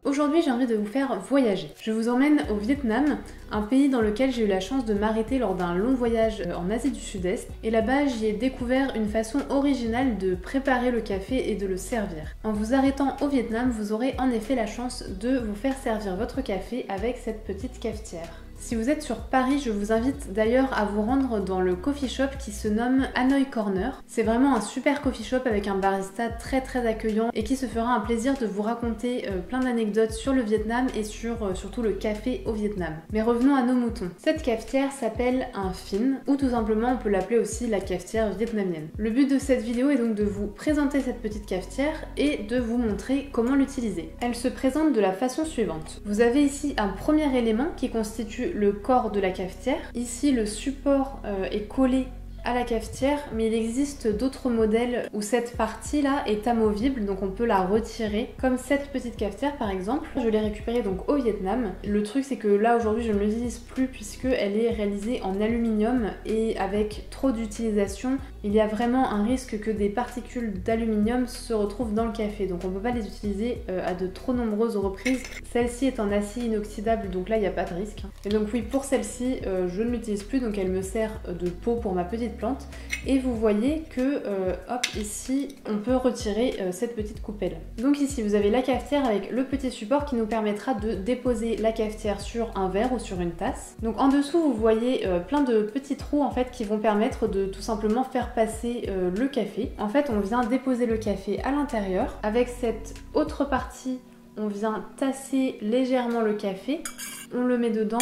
Aujourd'hui j'ai envie de vous faire voyager. Je vous emmène au Vietnam, un pays dans lequel j'ai eu la chance de m'arrêter lors d'un long voyage en Asie du Sud-Est. Et là-bas j'y ai découvert une façon originale de préparer le café et de le servir. En vous arrêtant au Vietnam, vous aurez en effet la chance de vous faire servir votre café avec cette petite cafetière. Si vous êtes sur Paris, je vous invite d'ailleurs à vous rendre dans le coffee shop qui se nomme Hanoi Corner. C'est vraiment un super coffee shop avec un barista très accueillant et qui se fera un plaisir de vous raconter plein d'anecdotes sur le Vietnam et sur surtout le café au Vietnam. Mais revenons à nos moutons. Cette cafetière s'appelle un phin ou tout simplement on peut l'appeler aussi la cafetière vietnamienne. Le but de cette vidéo est donc de vous présenter cette petite cafetière et de vous montrer comment l'utiliser. Elle se présente de la façon suivante. Vous avez ici un premier élément qui constitue le corps de la cafetière. Ici, le support est collé à la cafetière, mais il existe d'autres modèles où cette partie-là est amovible, donc on peut la retirer, comme cette petite cafetière par exemple. Je l'ai récupérée donc au Vietnam. Le truc c'est que là aujourd'hui je ne l'utilise plus puisqu'elle est réalisée en aluminium et avec trop d'utilisation, il y a vraiment un risque que des particules d'aluminium se retrouvent dans le café, donc on ne peut pas les utiliser à de trop nombreuses reprises. Celle-ci est en acier inoxydable, donc là il n'y a pas de risque. Et donc oui, pour celle-ci, je ne l'utilise plus, donc elle me sert de pot pour ma petite plante. Et vous voyez que, hop, ici, on peut retirer cette petite coupelle. Donc ici, vous avez la cafetière avec le petit support qui nous permettra de déposer la cafetière sur un verre ou sur une tasse. Donc en dessous, vous voyez plein de petits trous en fait qui vont permettre de tout simplement faire passer le café. En fait, on vient déposer le café à l'intérieur. Avec cette autre partie, on vient tasser légèrement le café. On le met dedans.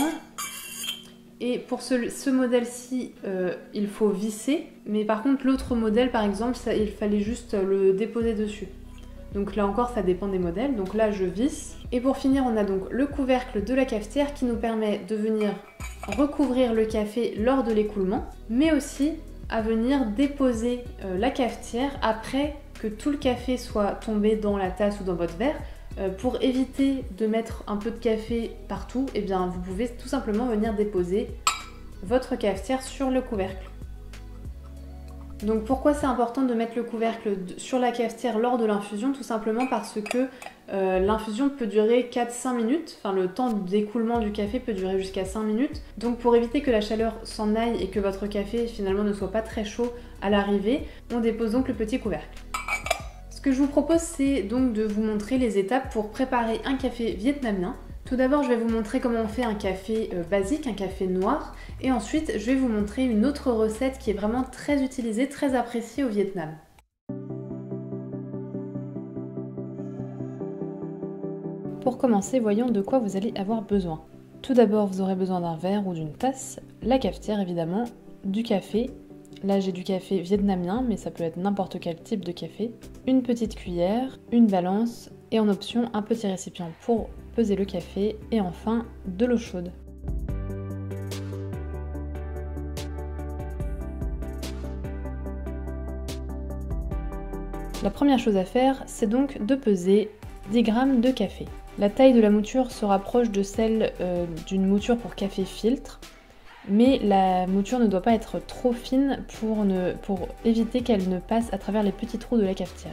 Et pour ce modèle-ci, il faut visser. Mais par contre, l'autre modèle, par exemple, il fallait juste le déposer dessus. Donc là encore, ça dépend des modèles. Donc là, je visse. Et pour finir, on a donc le couvercle de la cafetière qui nous permet de venir recouvrir le café lors de l'écoulement, mais aussi à venir déposer la cafetière après que tout le café soit tombé dans la tasse ou dans votre verre. Pour éviter de mettre un peu de café partout, eh bien, vous pouvez tout simplement venir déposer votre cafetière sur le couvercle. Donc pourquoi c'est important de mettre le couvercle sur la cafetière lors de l'infusion? Tout simplement parce que l'infusion peut durer 4-5 minutes, enfin le temps d'écoulement du café peut durer jusqu'à 5 minutes. Donc pour éviter que la chaleur s'en aille et que votre café finalement ne soit pas très chaud à l'arrivée, on dépose donc le petit couvercle. Ce que je vous propose, c'est donc de vous montrer les étapes pour préparer un café vietnamien. Tout d'abord, je vais vous montrer comment on fait un café basique, un café noir. Et ensuite, je vais vous montrer une autre recette qui est vraiment très utilisée, très appréciée au Vietnam. Pour commencer, voyons de quoi vous allez avoir besoin. Tout d'abord, vous aurez besoin d'un verre ou d'une tasse, la cafetière évidemment, du café. Là j'ai du café vietnamien, mais ça peut être n'importe quel type de café. Une petite cuillère, une balance et en option un petit récipient pour peser le café et enfin de l'eau chaude. La première chose à faire, c'est donc de peser 10 g de café. La taille de la mouture se rapproche de celle d'une mouture pour café filtre. Mais la mouture ne doit pas être trop fine pour éviter qu'elle ne passe à travers les petits trous de la cafetière.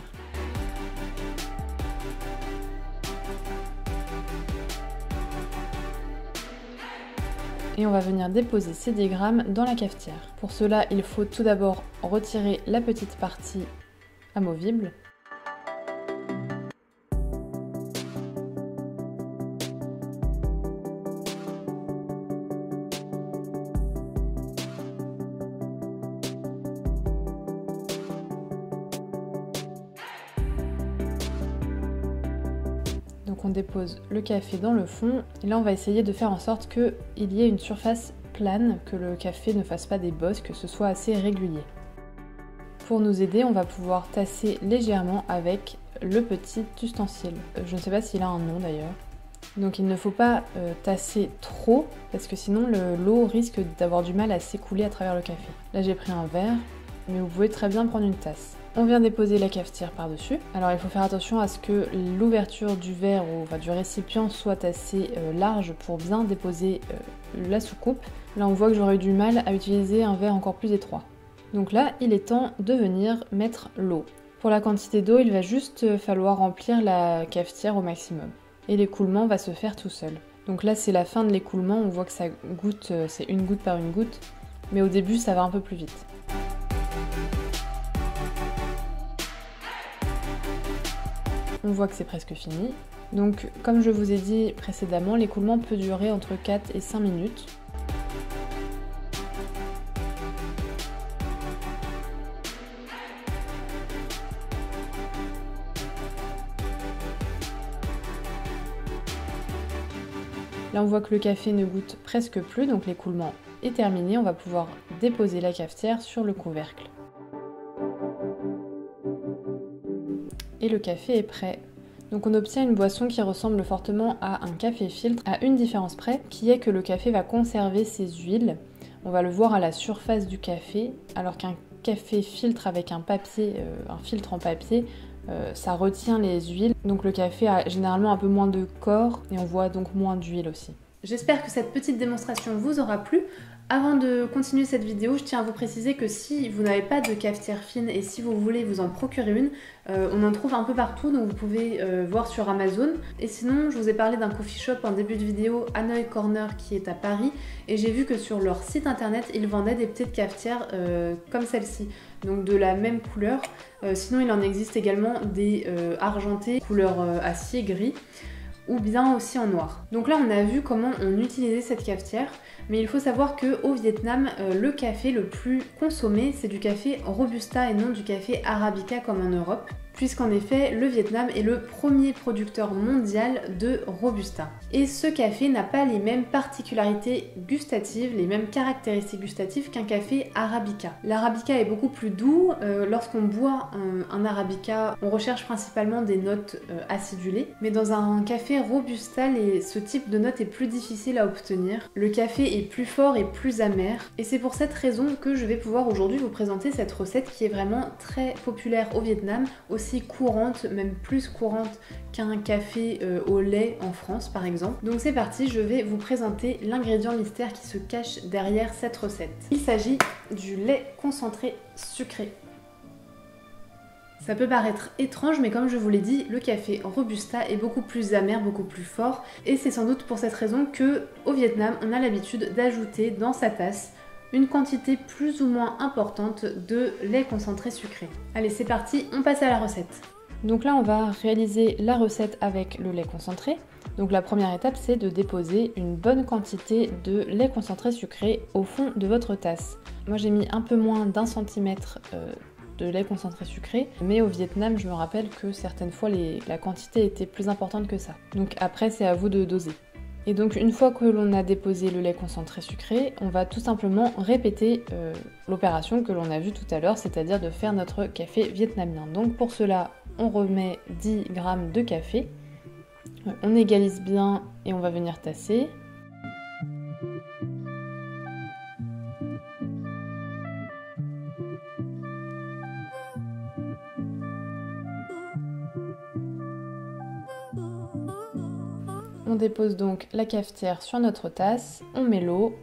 Et on va venir déposer ces 10 g dans la cafetière. Pour cela, il faut tout d'abord retirer la petite partie amovible. Donc on dépose le café dans le fond et là on va essayer de faire en sorte qu'il y ait une surface plane, que le café ne fasse pas des bosses, que ce soit assez régulier. Pour nous aider, on va pouvoir tasser légèrement avec le petit ustensile. Je ne sais pas s'il a un nom d'ailleurs. Donc il ne faut pas tasser trop parce que sinon l'eau risque d'avoir du mal à s'écouler à travers le café. Là j'ai pris un verre, mais vous pouvez très bien prendre une tasse. On vient déposer la cafetière par-dessus. Alors il faut faire attention à ce que l'ouverture du verre ou du récipient soit assez large pour bien déposer la soucoupe. Là on voit que j'aurais eu du mal à utiliser un verre encore plus étroit. Donc là il est temps de venir mettre l'eau. Pour la quantité d'eau, il va juste falloir remplir la cafetière au maximum. et l'écoulement va se faire tout seul. Donc là c'est la fin de l'écoulement, on voit que ça goûte, c'est une goutte par une goutte, mais au début ça va un peu plus vite. On voit que c'est presque fini. Donc comme je vous ai dit précédemment, l'écoulement peut durer entre 4 et 5 minutes. Là on voit que le café ne goûte presque plus, donc l'écoulement est terminé. On va pouvoir déposer la cafetière sur le couvercle. Et le café est prêt. Donc on obtient une boisson qui ressemble fortement à un café filtre, à une différence près, qui est que le café va conserver ses huiles. On va le voir à la surface du café, alors qu'un café filtre avec un filtre en papier, ça retient les huiles. Donc le café a généralement un peu moins de corps et on voit donc moins d'huile aussi. J'espère que cette petite démonstration vous aura plu. Avant de continuer cette vidéo, je tiens à vous préciser que si vous n'avez pas de cafetière fine et si vous voulez vous en procurer une, on en trouve un peu partout, donc vous pouvez voir sur Amazon. Et sinon, je vous ai parlé d'un coffee shop en début de vidéo, Hanoi Corner, qui est à Paris, et j'ai vu que sur leur site internet, ils vendaient des petites cafetières comme celle-ci, donc de la même couleur. Sinon, il en existe également des argentées, couleur acier gris, ou bien aussi en noir. Donc là on a vu comment on utilisait cette cafetière, mais il faut savoir qu'au Vietnam, le café le plus consommé c'est du café Robusta et non du café Arabica comme en Europe, puisqu'en effet le Vietnam est le premier producteur mondial de Robusta. Et ce café n'a pas les mêmes particularités gustatives, les mêmes caractéristiques gustatives qu'un café Arabica. L'Arabica est beaucoup plus doux, lorsqu'on boit un Arabica, on recherche principalement des notes acidulées, mais dans un café Robusta, ce type de note est plus difficile à obtenir. Le café est plus fort et plus amer, et c'est pour cette raison que je vais pouvoir aujourd'hui vous présenter cette recette qui est vraiment très populaire au Vietnam, aussi courante, même plus courante qu'un café au lait en France par exemple. Donc c'est parti, je vais vous présenter l'ingrédient mystère qui se cache derrière cette recette. Il s'agit du lait concentré sucré. Ça peut paraître étrange, mais comme je vous l'ai dit, le café Robusta est beaucoup plus amer, beaucoup plus fort, et c'est sans doute pour cette raison que au Vietnam, on a l'habitude d'ajouter dans sa tasse une quantité plus ou moins importante de lait concentré sucré. Allez, c'est parti, on passe à la recette. Donc là, on va réaliser la recette avec le lait concentré. Donc la première étape, c'est de déposer une bonne quantité de lait concentré sucré au fond de votre tasse. Moi, j'ai mis un peu moins d'1 centimètre de lait concentré sucré, mais au Vietnam, je me rappelle que certaines fois, la quantité était plus importante que ça. Donc après, c'est à vous de doser. Et donc une fois que l'on a déposé le lait concentré sucré, on va tout simplement répéter l'opération que l'on a vue tout à l'heure, c'est-à-dire de faire notre café vietnamien. Donc pour cela, on remet 10 g de café, on égalise bien et on va venir tasser. On dépose donc la cafetière sur notre tasse, on met l'eau.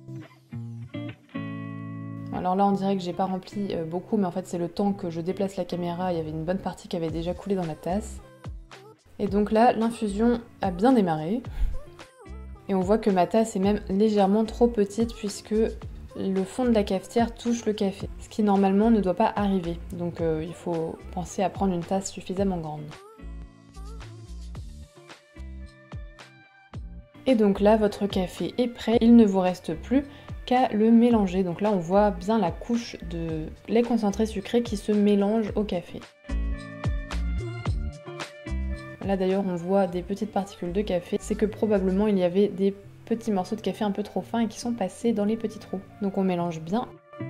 Alors là on dirait que j'ai pas rempli beaucoup, mais en fait c'est le temps que je déplace la caméra, il y avait une bonne partie qui avait déjà coulé dans la tasse. Et donc là l'infusion a bien démarré. Et on voit que ma tasse est même légèrement trop petite puisque le fond de la cafetière touche le café, ce qui normalement ne doit pas arriver. Donc il faut penser à prendre une tasse suffisamment grande. Et donc là, votre café est prêt, il ne vous reste plus qu'à le mélanger. Donc là, on voit bien la couche de lait concentré sucré qui se mélange au café. Là d'ailleurs, on voit des petites particules de café. C'est que probablement il y avait des petits morceaux de café un peu trop fins et qui sont passés dans les petits trous. Donc on mélange bien.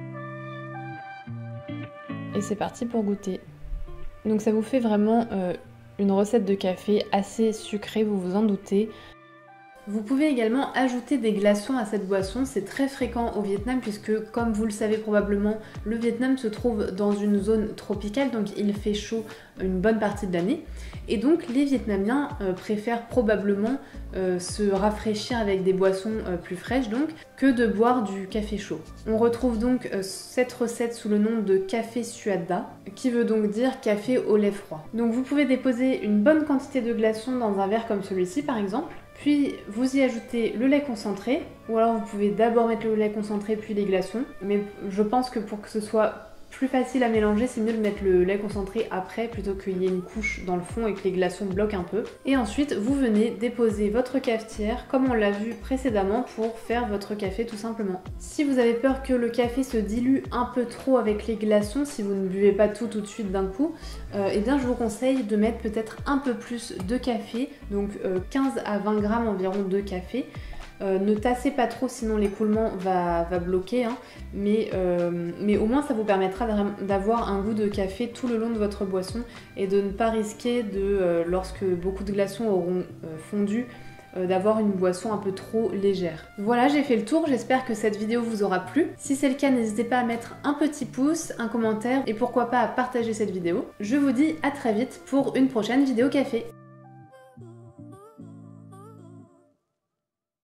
Et c'est parti pour goûter. Donc ça vous fait vraiment une recette de café assez sucrée, vous vous en doutez. Vous pouvez également ajouter des glaçons à cette boisson, c'est très fréquent au Vietnam puisque comme vous le savez probablement, le Vietnam se trouve dans une zone tropicale, donc il fait chaud une bonne partie de l'année. Et donc les Vietnamiens préfèrent probablement se rafraîchir avec des boissons plus fraîches donc, que de boire du café chaud. On retrouve donc cette recette sous le nom de café suada, qui veut donc dire café au lait froid. Donc vous pouvez déposer une bonne quantité de glaçons dans un verre comme celui-ci par exemple, puis vous y ajoutez le lait concentré, ou alors vous pouvez d'abord mettre le lait concentré puis les glaçons, mais je pense que pour que ce soit plus facile à mélanger, c'est mieux de mettre le lait concentré après plutôt qu'il y ait une couche dans le fond et que les glaçons bloquent un peu. Et ensuite, vous venez déposer votre cafetière comme on l'a vu précédemment pour faire votre café tout simplement. Si vous avez peur que le café se dilue un peu trop avec les glaçons, si vous ne buvez pas tout de suite d'un coup, eh bien je vous conseille de mettre peut-être un peu plus de café, donc 15 à 20 grammes environ de café. Ne tassez pas trop sinon l'écoulement va bloquer, hein. Mais au moins ça vous permettra d'avoir un goût de café tout le long de votre boisson et de ne pas risquer lorsque beaucoup de glaçons auront fondu, d'avoir une boisson un peu trop légère. Voilà, j'ai fait le tour, j'espère que cette vidéo vous aura plu. Si c'est le cas, n'hésitez pas à mettre un petit pouce, un commentaire et pourquoi pas à partager cette vidéo. Je vous dis à très vite pour une prochaine vidéo café.